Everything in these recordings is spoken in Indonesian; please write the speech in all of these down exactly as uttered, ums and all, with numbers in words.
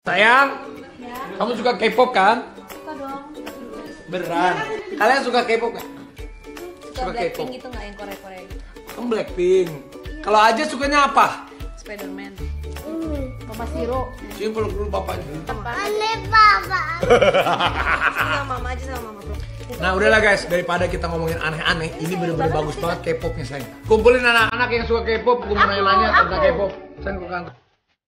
Sayang, Ya. kamu suka K-pop kan? Suka dong. Beneran? Kalian suka K-pop gak? Suka Suka Blackpink K-pop. gitu nggak yang Korea-Korea gitu? Kamu Blackpink. Kalau aja sukanya apa? Spiderman. Papa Siro. Simpel dulu papanya. Aneh papa. Sama mama aja sama mama bro. Nah udahlah guys, daripada kita ngomongin aneh-aneh, ini bener-bener bagus banget K-popnya sayang. Kumpulin anak-anak yang suka K-pop, gue mau nanya-nanya tentang K-pop. Sayang ke kantor.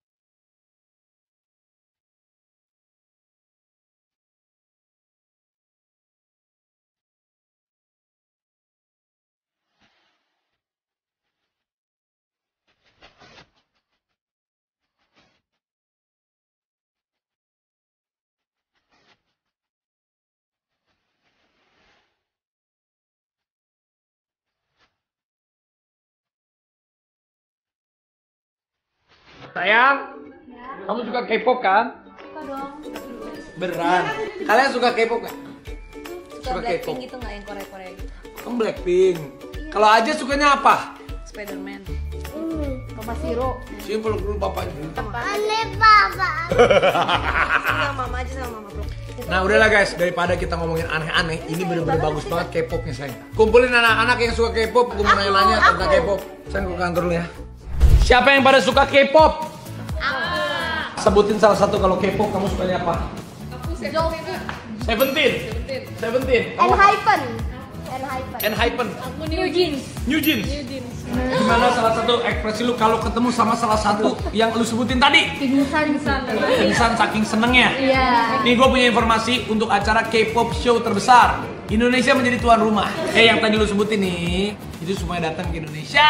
Sayang, kamu suka K-pop kan? Suka dong. Beneran? Kalian suka K-pop gak? Suka Suka Blackpink K-pop. gitu nggak yang Korea-Korea gitu? Kamu Blackpink. Kalau aja sukanya apa? Spiderman. Papa Siro. Simpel dulu papanya. Aneh papa. Sama mama aja sama mama bro. Nah udahlah guys, daripada kita ngomongin aneh-aneh, ini bener-bener bagus banget K-popnya sayang. Kumpulin anak-anak yang suka K-pop, gue mau nanya-nanya tentang K-pop. Sayang ke kantor dulu ya. Siapa yang pada suka K-pop? Sebutin salah satu kalau K-pop kamu sukanya apa? Seventeen. Seventeen. And hypen. And hypen. Enhypen. New Jeans. New Jeans. Gimana salah satu ekspresi lu kalau ketemu sama salah satu yang lu sebutin tadi? Pingsan. Pingsan saking senengnya. Iya. Nih gue punya informasi untuk acara K-pop show terbesar. Indonesia menjadi tuan rumah. Eh yang tadi lu sebutin nih, itu semuanya datang ke Indonesia.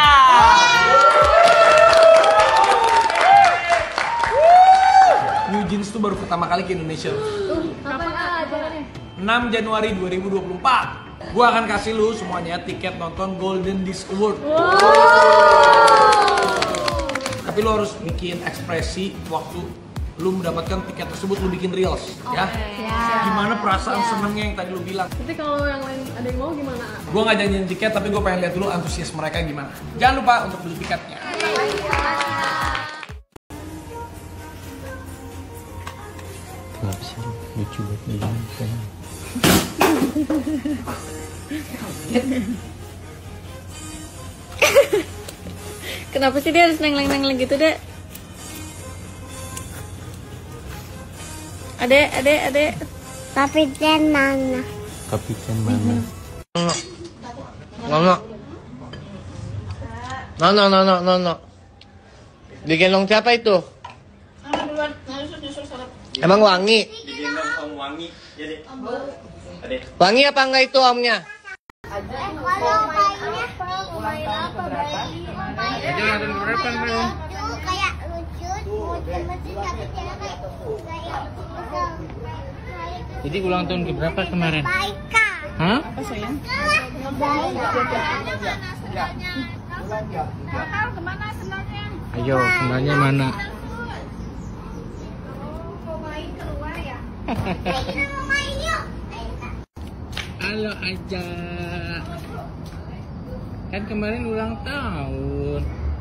New Jeans tuh baru pertama kali ke Indonesia. Kapan acaranya? enam Januari dua ribu dua puluh empat. Gua akan kasih lu semuanya tiket nonton Golden Disc Award. Tapi lu harus bikin ekspresi waktu lu mendapatkan tiket tersebut, lu bikin reels, ya. Gimana perasaan senengnya yang tadi lu bilang? Tapi kalau yang lain ada yang mau gimana? Gua nggak janjiin tiket, tapi gue pengen lihat dulu antusias mereka gimana. Jangan lupa untuk beli tiketnya. Kenapa sih lucu banget begini kan? Kenapa sih dia harus neng-neng-neng gitu dek? Adek, adek, adek. Tapi tenang. Kapiten mana? Nono. Nono, nono, nono. Digendong siapa itu? Emang wangi? Digendong om wangi, jadi. Adek. Wangi apa enggak itu omnya? Eh kalau kayaknya main apa bayi? Jadi nonton berapa nih om? Lucu kayak lucu, lucu tapi dia kayak kayak Jadi ulang tahun ke berapa kemarin? Baika. Hah? Baika. Kakak kemana senangnya? Ayo, sendalnya mana? Mau main keluar ya? Ayo kita mau main yuk. Halo aja. Kan kemarin ulang tahun.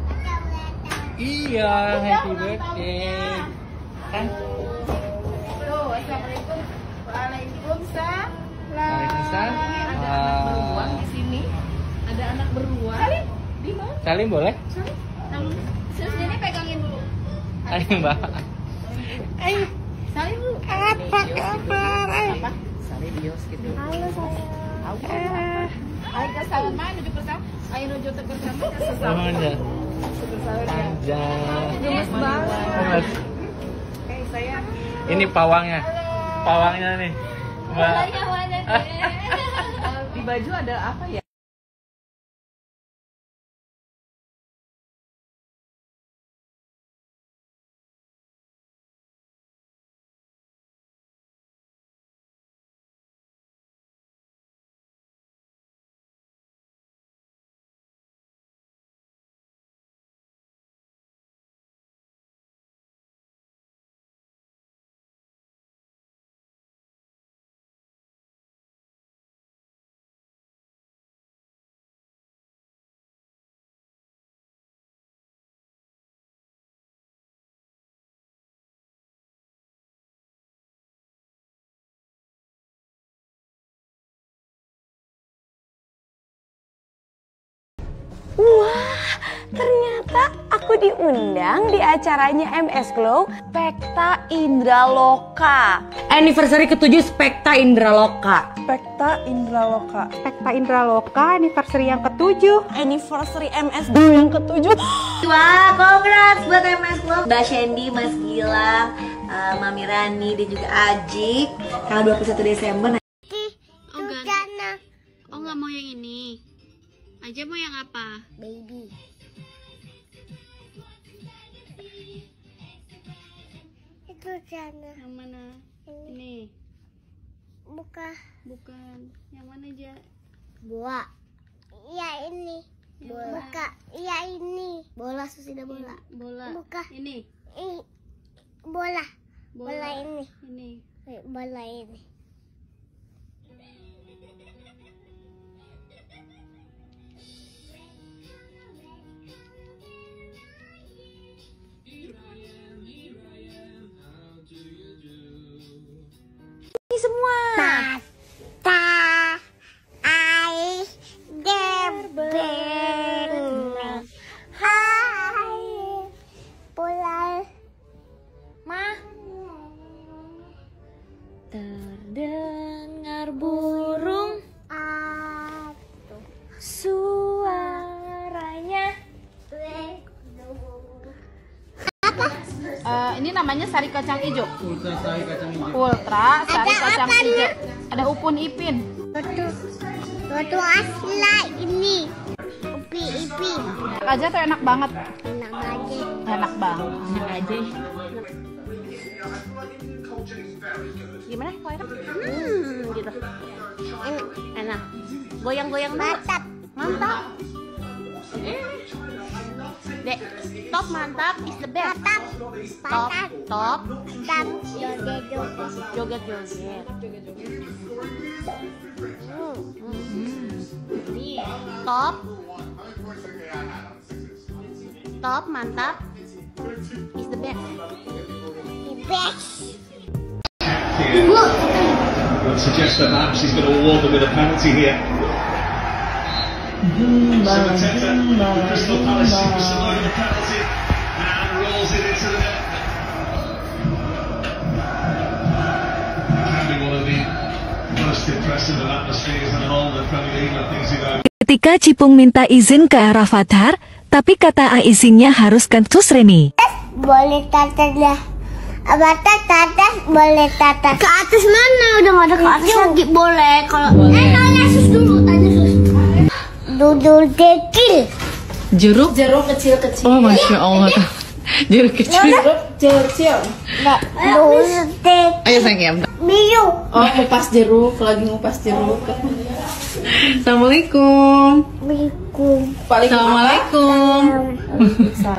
Iya, happy birthday. Kan? Halo, assalamualaikum. Waalaikumsalam. Waalaikumsalam. Ada anak beruang di sini. Ada anak beruang. Di mana? Salim boleh? Terus ini pegangin dulu. Ayo mbak. Salim dulu. Apa kabar? Apa? Salim bios gitu. Halo sayang. Ayo ke salaman nuju bersama. Ayo nuju bersama ke sesama. Sama aja. Aja. Gemes banget. Gemes. Oke, saya. Ini pawangnya. Pawangnya nih. Mbak. Di baju ada apa ya? Wah, ternyata aku diundang di acaranya M S Glow Spekta Indraloka. Anniversary ketujuh Spekta Indraloka. Spekta Indraloka. Spekta Indraloka anniversary yang ketujuh. Anniversary M S Glow yang ketujuh. Wah, congrats buat M S Glow. Mbak Shandy, Mas Gilang, uh, Mami Rani dan juga Ajik. Tanggal dua puluh satu Desember. Oh, enggak. Oh, nggak mau yang ini. Aja mau yang apa? Baby. Itu sana. Yang mana? Ini. Buka. Bukan. Yang mana aja? Bola. Iya ini. Bola. Buka. Iya ini. Bola sudah bola. Bola. Buka. Ini. Ini. Bola. Bola, Bola ini. Ini. Bola ini. Semua. Tata ai deben. Hai. Bola. Ma. Terdengar burung Atuh. suaranya. Uh, ini namanya sari kacang hijau. Ultra sari kacang hijau. Ultra sari Ada kacang apa, hijau. Nak? Ada upun ipin. Waktu waktu asla ini. Upi ipi. Aja tuh enak banget. Enak aja. Enak banget. Enak aja. Gimana kalau enak? Hmm, gitu. Enak. Enak. Goyang-goyang dulu. Mantap. Mantap. Dek, top mantap is the best. Mantap. Top, Mantap. top, Mantap. Joget joget. joget-joget. Nih, top. Top mantap is the best. The best. Would suggest that perhaps he's going to award them with a penalty here. So Arteta, Crystal Palace superstar with a penalty and rolls it into the net. Can be one of the most impressive of atmospheres in all the Premier League and things you know. Ketika Cipung minta izin ke arah Fathar, tapi kata A izinnya harus kan Susreni. Boleh tata dah. Abata tata boleh tata. Ke atas mana? Udah nggak ada ke atas lagi. Boleh kalau. Eh, tanya sus dulu, tanya sus. Dudul kecil. Jeruk? Jeruk kecil-kecil. Oh, Masya Allah. Jeruk kecil. Jeruk kecil. Nggak. Dudul kecil. Ayo sayang. Biru. Oh, ngupas jeruk, lagi ngupas jeruk. Assalamualaikum. Biru. Assalamualaikum.